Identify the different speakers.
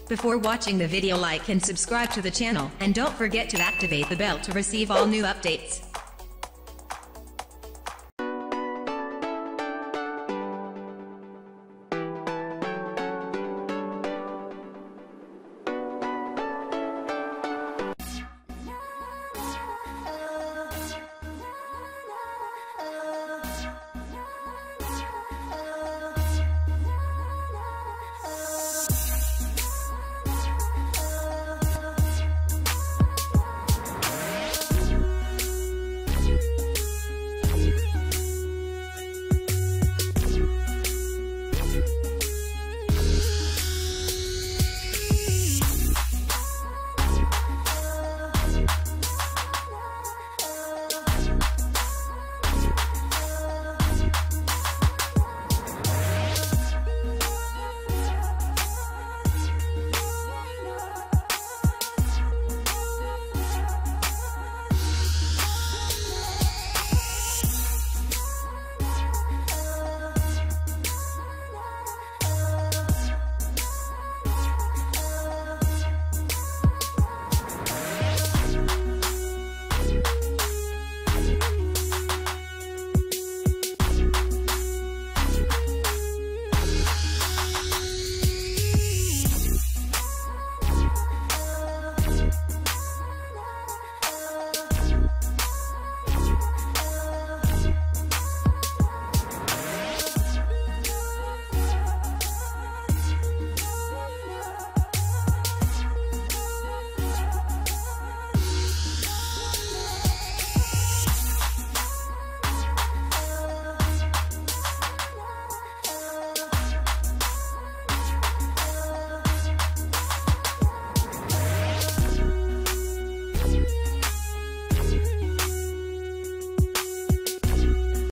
Speaker 1: Before watching the video, like and subscribe to the channel, and don't forget to activate the bell to receive all new updates.